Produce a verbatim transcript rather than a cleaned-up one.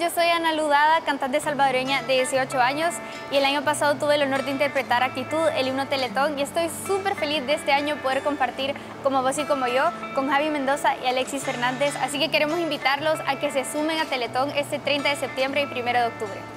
yo soy Ana Ludada, cantante salvadoreña de dieciocho años y el año pasado tuve el honor de interpretar Actitud, el himno Teletón, y estoy súper feliz de este año poder compartir Como Vos y Como Yo con Javi Mendoza y Alexis Fernández, así que queremos invitarlos a que se sumen a Teletón este treinta de septiembre y primero de octubre.